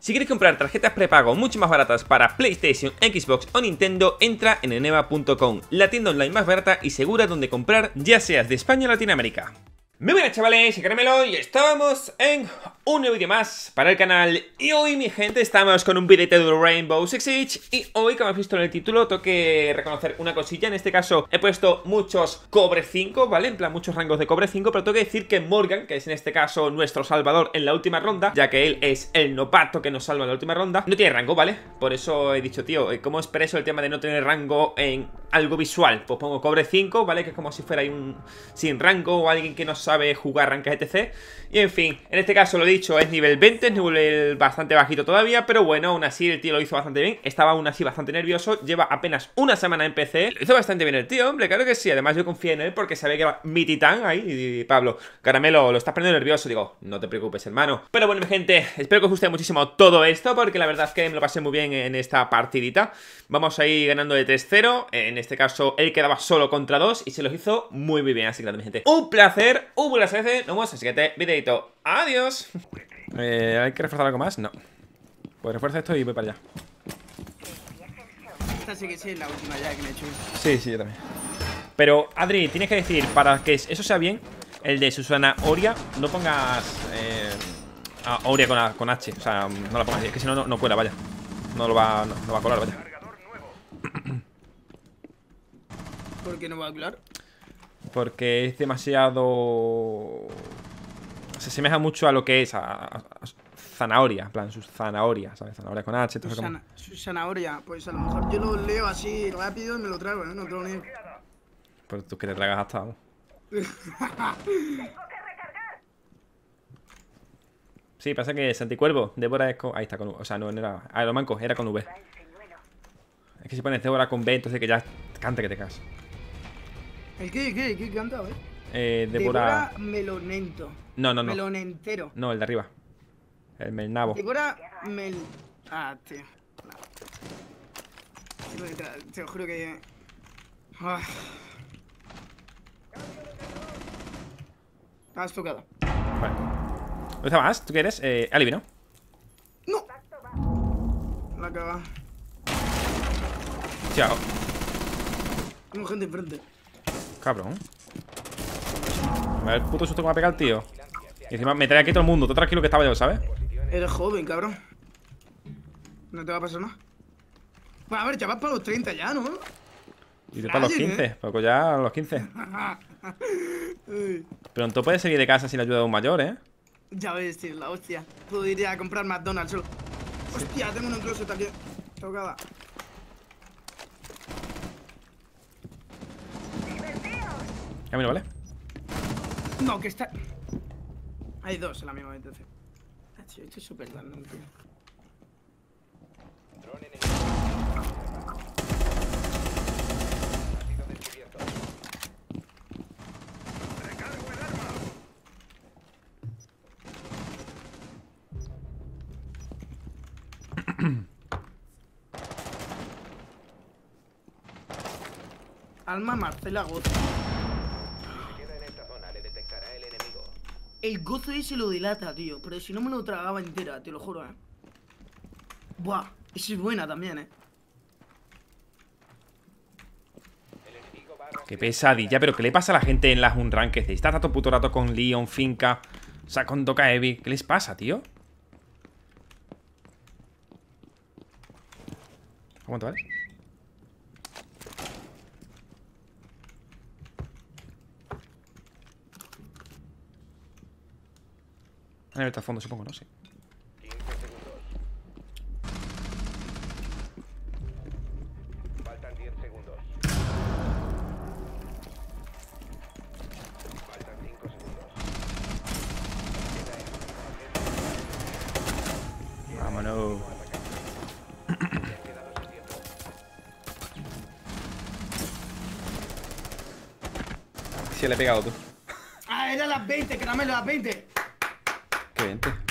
Si quieres comprar tarjetas prepago mucho más baratas para PlayStation, Xbox o Nintendo, entra en eneba.com, la tienda online más barata y segura donde comprar, ya seas de España o Latinoamérica. Muy buenas chavales, soy Caramelo y estábamos en un nuevo vídeo más para el canal. Y hoy, mi gente, estamos con un videito de Rainbow Six Siege. Y hoy, como habéis visto en el título, tengo que reconocer una cosilla. En este caso he puesto muchos cobre 5, ¿vale? En plan, muchos rangos de cobre 5. Pero tengo que decir que Morgan, que es en este caso nuestro salvador en la última ronda, ya que él es el novato que nos salva en la última ronda, no tiene rango, ¿vale? Por eso he dicho, tío, ¿cómo expreso el tema de no tener rango en algo visual? Pues pongo cobre 5, ¿vale? Que es como si fuera un sin rango o alguien que no sabe jugar rank etc. Y en fin, en este caso lo he dicho, es nivel 20, es nivel bastante bajito todavía, pero bueno, aún así el tío lo hizo bastante bien. Estaba aún así bastante nervioso, lleva apenas una semana en PC. Lo hizo bastante bien el tío, hombre, claro que sí. Además yo confío en él porque sabía que era mi titán ahí. Y Pablo, Caramelo, lo estás poniendo nervioso. Digo, no te preocupes, hermano. Pero bueno, mi gente, espero que os guste muchísimo todo esto, porque la verdad es que me lo pasé muy bien en esta partidita. Vamos a ir ganando de 3-0. En este caso, él quedaba solo contra 2 y se los hizo muy bien. Así que nada, mi gente, un placer, buenas veces. Nos vemos en el siguiente videito. Adiós. ¿Hay que reforzar algo más? No. Pues refuerza esto y voy para allá. Esta sí que sí es la última ya que me he hecho. Sí, yo también. Pero, Adri, tienes que decir, para que eso sea bien, el de Susana Oria, no pongas Oria con H. O sea, no la pongas, es que si no, no cuela, vaya. No va a colar, vaya. ¿Por qué no va a colar? Porque es demasiado... Se asemeja mucho a lo que es a zanahoria, en plan, sus zanahoria, ¿sabes? Zanahoria con H, todo como... Su zanahoria, pues a lo mejor yo lo leo así rápido y me lo trago, ¿eh? No te lo niego. Pero tú que te tragas hasta... Sí, pasa que Santicuervo, Débora es con... Ahí está con V, o sea, no era... Aeromanco, era con V. Es que si pones Débora con B, entonces que ya canta que te cagas. ¿El qué? ¿Qué canta, Débora... Melonento. No. Melonentero. No, el de arriba. El Melnabo. Débora Ah, tío. No. Te lo juro que... Has tocado. Vale. ¿Dónde estabas? ¿Tú quieres? Alibi, ¿no? ¡No! La caga. Chao. Tengo gente enfrente. Cabrón. A ver el puto susto que me ha pegado el tío. Y encima me trae aquí todo el mundo. Todo tranquilo que estaba yo, ¿sabes? Eres joven, cabrón. No te va a pasar nada. Bueno, a ver, ya vas para los 30 ya, ¿no? Y tú para los 15. Pues ya a los 15. Pronto puedes seguir de casa sin la ayuda de un mayor, ¿eh? Ya ves, tío, la hostia. Puedo ir a comprar McDonald's solo. Hostia, tengo un closet aquí. Tocada. Camino, ¿vale? No, que está... Hay dos en la misma habitación. Tío, esto es súper random, tío. Alma Marcela Gozo. El gozo ese lo delata, tío. Pero si no me lo tragaba entera, te lo juro, Buah, esa es buena también, Qué pesadilla, pero ¿qué le pasa a la gente en las Unranked? Está tanto puto rato con Leon, Finca, o sea, con Doka Evi. ¿Qué les pasa, tío? Aguanta, ¿vale? Han abierto al fondo, supongo, ¿no? Sí. Faltan 10 segundos. Faltan 5 segundos. Vámonos. Sí, le he pegado tú. Ah, era las 20, caramelo, las 20. Qué bien, tío.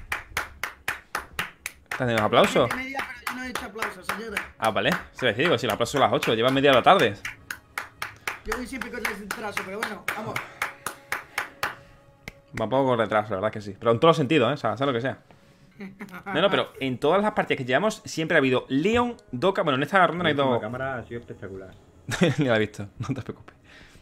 ¿Estás teniendo aplausos? Media, pero yo no he hecho aplausos, señores. Ah, vale. Se les digo, si el aplauso son las 8, llevan media de la tarde. Yo voy siempre con el retraso, pero bueno, vamos. Va un poco con retraso, la verdad que sí. Pero en todos los sentidos, ¿eh? O sea, sea lo que sea. No, pero en todas las partidas que llevamos siempre ha habido Leon, Doka. Bueno, en esta ronda no hay La dos. cámara ha sido espectacular. Ni la he visto, no te preocupes.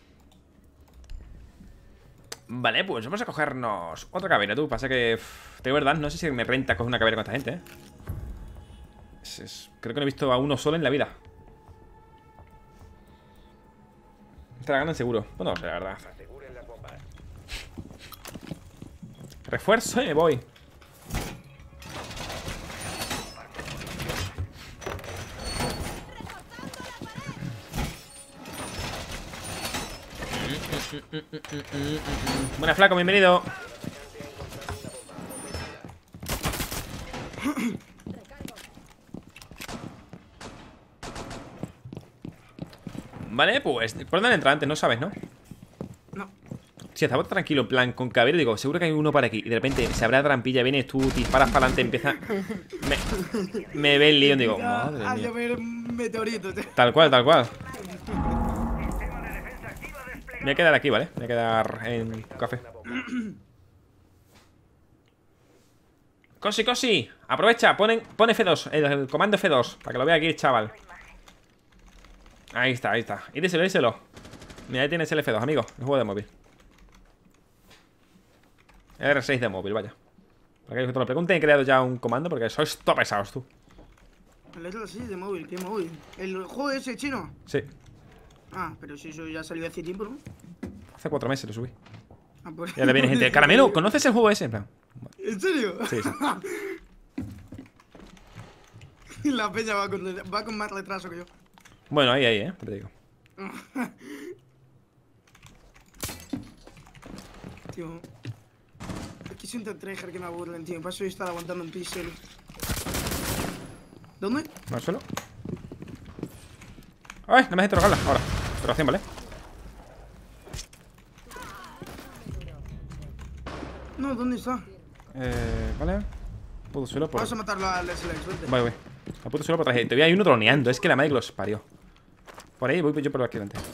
Vale, pues vamos a cogernos otra cabrera, tú. Pasa que, de verdad, no sé si me renta coger una cabrera con esta gente, creo que no he visto a uno solo en la vida. Esta la ganan seguro. Bueno, no sé, la verdad. Refuerzo y me voy. Buena, flaco, bienvenido. Vale, pues ¿por dónde entra antes? No sabes, ¿no? No. Si estaba tranquilo, en plan, con cabello, digo, seguro que hay uno para aquí. Y de repente se abre la trampilla, vienes tú, disparas para adelante, empieza. Me ve el lío, digo, madre A mía. llover meteoritos. Tal cual, tal cual. Me voy a quedar aquí, ¿vale? Me voy a quedar en café. Cosi, cosi, aprovecha, pone F2, el comando F2, para que lo vea aquí el chaval. Ahí está, ahí está. Y díselo. Mira, ahí tienes el F2, amigo. El juego de móvil. R6 de móvil, vaya. Para que te lo pregunten, he creado ya un comando porque sois todo pesados, tú. El R6 de móvil, ¿qué móvil? ¿El juego ese chino? Sí, Ah, pero si eso ya salió hace tiempo, ¿no? hace 4 meses lo subí. Ah, pues... Ya le viene gente. Caramelo, ¿conoces el juego ese? En plan. ¿En serio? Sí, sí. La peña va con más retraso que yo. Bueno, ahí, te digo. Tío. Es que siento tryhard que me aburren, tío. Paso de estar aguantando un pixel. ¿Dónde? ¿No al suelo? ¡Ay! No me has interrogarla. Ahora. Interrogación, ¿vale? No, ¿dónde está? Vale. Puto suelo por. Vamos a matarlo al SLX, vente. Voy. A puto suelo por atrás. Todavía hay uno droneando. Es que la madre que los parió. Por ahí voy yo por aquí delante.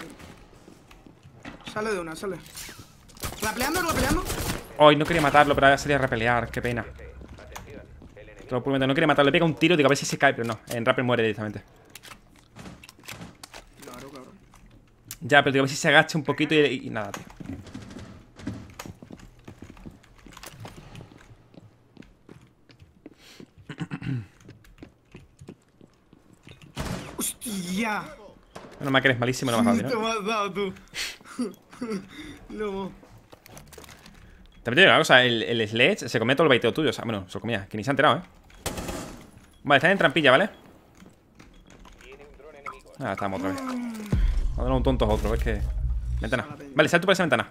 Sale de una, sale. ¿Rapeleando? ¿Rapeleando? Ay, no quería matarlo, pero ahora salía a repelear. Qué pena. Te lo prometo, no quería matarlo. Le pega un tiro, digo, a ver si se cae, pero no. En rappel muere directamente. Claro, claro. Ya, pero digo, a ver si se agacha un poquito y nada, tío. ¡Hostia! Menos mal que eres malísimo, no me has dado, Te ¿no? me has dado, tú. No. También te digo una cosa, el Sledge se comía todo el baiteo tuyo. O sea, bueno, se lo comía, que ni se ha enterado, Vale, están en trampilla, ¿vale? Ah, estamos otra vez. Vamos a dar un tonto a otro, es que. Ventana. Vale, salto por esa ventana.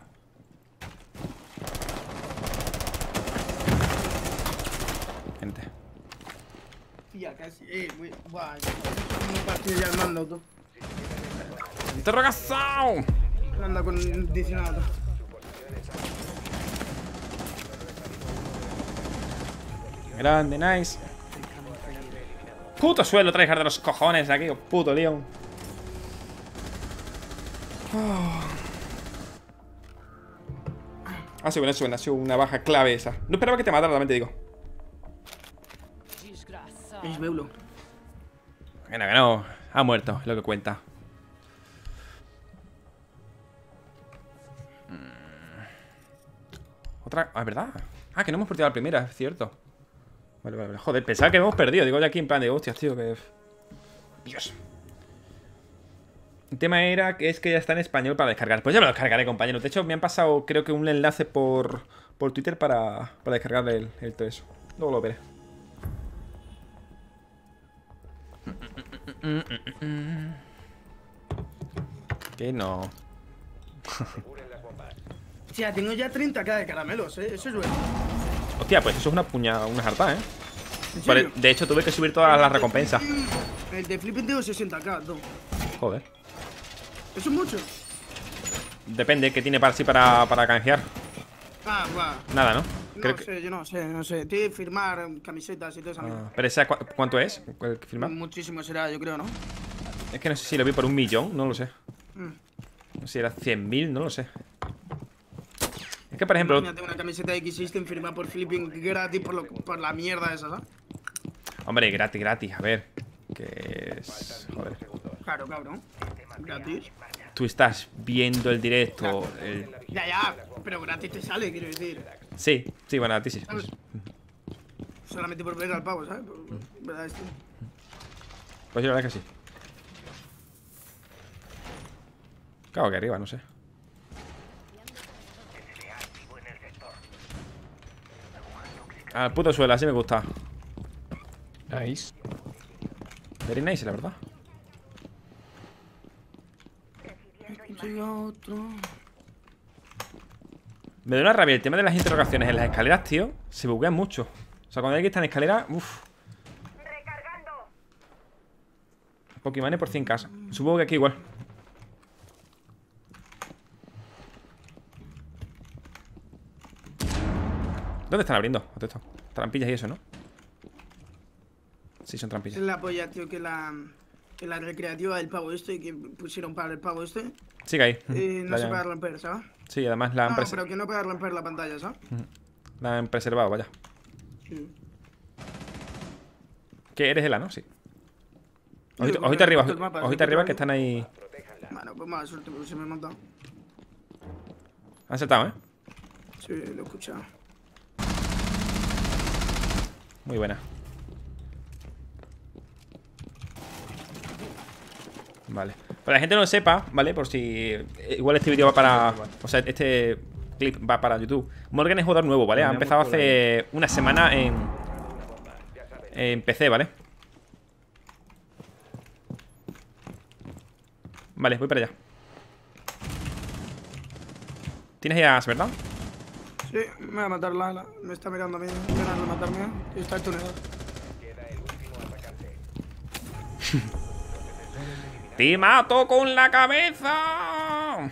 Gente. Tía, casi. Buah, no partido ya el mando, tú. ¡Interrogación! Anda condicionado. Grande, nice. Puto suelo, tryhard de los cojones aquí, puto Leon. Ha sido una baja clave esa. No esperaba que te matara, también te digo. Es Beulo. Que no. Ha muerto, es lo que cuenta. Otra. Ah, es verdad. Ah, que no hemos perdido la primera, es cierto. Vale. Joder, pensaba que hemos perdido. Digo, ya aquí en plan de hostias, tío, que. Dios. El tema era que es que ya está en español para descargar. Pues ya me lo descargaré, compañeros. De hecho, me han pasado, creo que un enlace por Twitter para descargar el todo eso. Luego lo veré. Que no. Hostia, tengo ya 30k de caramelos, Eso es bueno. Hostia, pues eso es una jarta, ¿En serio? De hecho, tuve que subir todas las recompensas. El de Flipping tengo 60k, tú. Joder. ¿Eso es mucho? Depende, ¿qué tiene para sí para canjear? Ah, va. Nada, ¿no? No sé, yo no sé. Tiene que firmar camisetas y todo eso. Pero esa, ¿cuánto es? ¿Cuál que firma? Muchísimo será, yo creo, ¿no? Es que no sé si lo vi por 1.000.000, no lo sé. Mm. No sé si era 100.000, no lo sé. Es que, por ejemplo... Imagínate una camiseta de X-System firmada por Flipping gratis por la mierda esa, ¿sabes? Hombre, gratis, a ver. Que es... Joder. Claro, cabrón. Gratis. Tú estás viendo el directo. Ya, pero gratis te sale, quiero decir. Sí, bueno, a ti sí. ¿Sabes? Solamente por ver al pavo, ¿sabes? ¿Verdad esto? Pues yo la verdad que sí. Claro que arriba, no sé. Al puto suelo, así me gusta. Nice. Very nice, la verdad. Me da una rabia el tema de las interrogaciones en las escaleras, tío. Se buguean mucho. O sea, cuando hay que estar en escalera, uff. Pokémon por 100 casas. Supongo que aquí igual. ¿Dónde están abriendo? Trampillas y eso, ¿no? Sí, son trampillas. Es la polla, tío, que la recreativa del pavo este que pusieron para el pavo este. Sigue ahí. No se puede romper, ¿sabes? Sí, además la han, No, pero que no puede romper la pantalla, ¿sabes? la han preservado, vaya. Sí. Que eres Ela, ¿no? Sí. Sí, Ojito arriba, el mapa, ojito arriba que están ahí. Bueno, pues mala suerte porque se me ha matado. Han saltado, ¿eh? Sí, lo he escuchado. Muy buena. Vale. Para la gente no lo sepa, ¿vale? Por si... Igual este vídeo va para... O sea, este clip va para YouTube. Morgan es jugador nuevo, ¿vale? Ha empezado hace una semana en PC, ¿vale? Vale, voy para allá. Tienes ya, ¿verdad? Sí, me va a matar Lala. Me está mirando a mí, intentando matarme. Y está tunelado. ¡Te mato con la cabeza!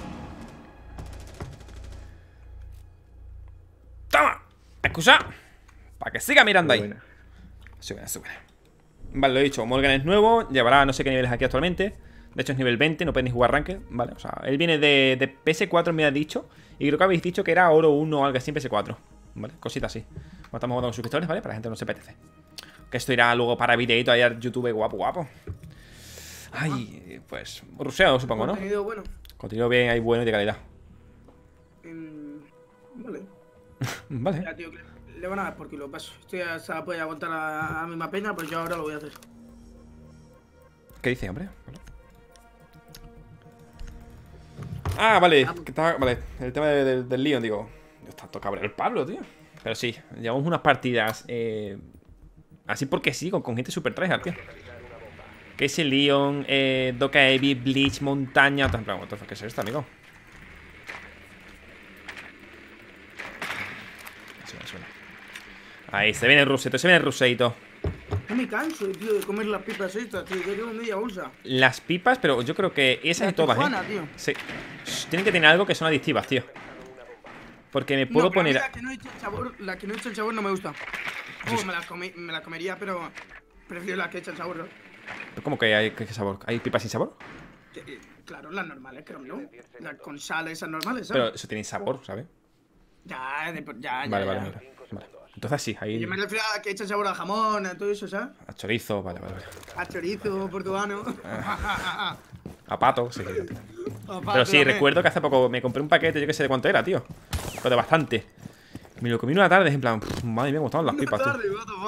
¡Toma! Excusa. Para que siga mirando ahí. Sube. Vale, lo he dicho. Morgan es nuevo. Llevará no sé qué niveles aquí actualmente. De hecho es nivel 20, no puede ni jugar ranked. Vale, o sea, él viene de PS4, me ha dicho. Y creo que habéis dicho que era oro 1 o algo así en PS4. Vale, cositas así. Bueno, estamos jugando con suscriptores, ¿vale? Para la gente que no se apetece. Que esto irá luego para videito ahí a YouTube guapo. Ay, pues ruseado, supongo, ¿no? Contenido bueno. Contenido bien, ahí bueno y de calidad. Vale. Vale. Ya, tío, le van a dar por kilo, paso. Esto ya se la puede aguantar a la misma pena, pues yo ahora lo voy a hacer. ¿Qué dice, hombre? Vale. Ah, vale. Vale, el tema del Leon, digo. Está todo cabrón el Pablo, tío. Pero sí, llevamos unas partidas así porque sí, con gente super tryhard, tío. Que es el Leon, Doka Heavy, Bleach, Montaña. ¿Qué es esto, amigo? Suena. Ahí, se viene el ruseito, No me canso, tío, de comer las pipas estas, tío. Yo llevo media bolsa. Las pipas, pero yo creo que esas y todas, Tijuana, tío. Sí. Tienen que tener algo que son adictivas, tío. Porque me puedo poner... La que no echa el sabor no me gusta. Me la comería, pero prefiero la que echa el sabor, ¿no? ¿Cómo que hay qué sabor? ¿Hay pipas sin sabor? Claro, las normales, creo, ¿no? Las con sal, esas normales, ¿sabes? Pero eso tiene sabor, ¿sabes? Ya. Vale. Entonces sí, ahí... Yo me refiero a que echa sabor a jamón, a todo eso, ¿sabes? A chorizo, vale. A chorizo portuano. A pato, sí. Pero sí, recuerdo que hace poco me compré un paquete, yo que sé de cuánto era, tío. Pero de bastante. Me lo comí una tarde, en plan, madre mía, me gustaban las pipas, tío.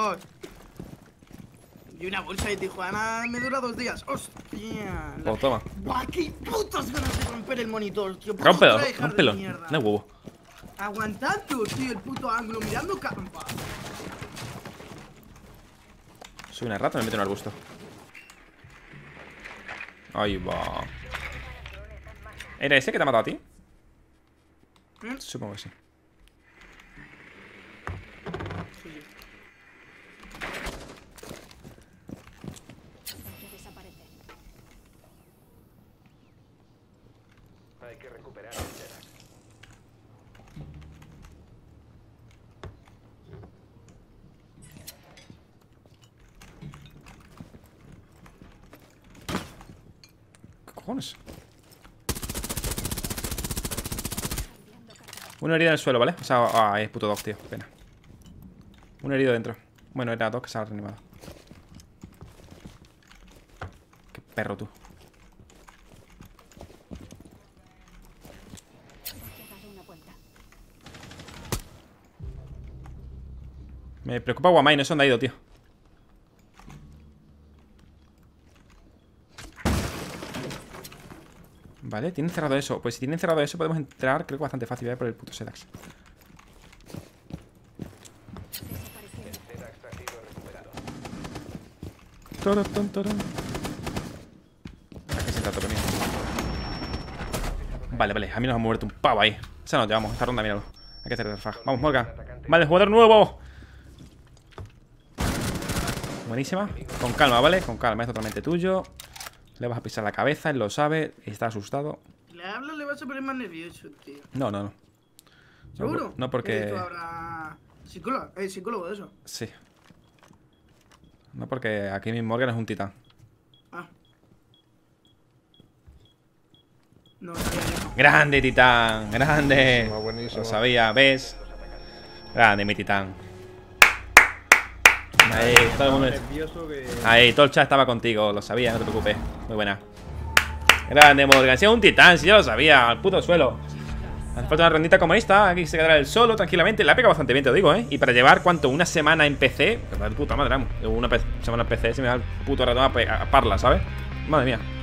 Y una bolsa de Tijuana me dura 2 días. ¡Hostia! Pues toma. ¡Buah, qué putas ganas de romper el monitor, tío! Rómpelo. No hay huevo. Aguantando, tío, el puto ángulo, mirando campa. Soy una rata, me meto en el arbusto. Ahí va. ¿Era ese que te ha matado a ti? Supongo que sí. Hay que recuperar el Terac. ¿Qué cojones? Una herida en el suelo, ¿vale? O sea, es puto 2, tío. Pena. Un herido dentro. Bueno, era 2 que se ha reanimado. Qué perro, tú. Me preocupa Guamai, no sé dónde ha ido, tío. Vale, tienen cerrado eso. Pues si tienen cerrado eso podemos entrar, creo que bastante fácil, ¿vale? Por el puto Sedax. Aquí se trata conmigo. Vale, vale, a mí nos ha muerto un pavo ahí. Esa nos llevamos, esta ronda, míralo. Hay que hacer el fag. Vamos, Morgan. Vale, jugador nuevo. Buenísima. Con calma, ¿vale? Con calma, es totalmente tuyo. Le vas a pisar la cabeza, él lo sabe. Está asustado. Le hablo, le vas a poner más nervioso, tío. No, no, no. ¿Seguro? No, porque... ¿Esto habrá psicólogo de eso? Sí. No, porque aquí mi Morgan es un titán. Ah. No sabía yo. ¡Grande, titán! ¡Grande! Buenísimo, buenísimo. Lo sabía, ¿ves? Grande, mi titán. Ahí, todo el mundo... Nervioso que... Ahí, todo el chat estaba contigo, lo sabía, no te preocupes. Muy buena. Grande, Morgan. Si es un titán, si ya lo sabía. Al puto suelo. Hace falta una rondita como esta. Aquí se quedará él solo, tranquilamente. La pega bastante bien, te lo digo, ¿eh? Y para llevar, ¿cuánto? Una semana en PC. Pues de puta madre, vamos. Una semana en PC se me da el puto rato a parla, ¿sabes? Madre mía.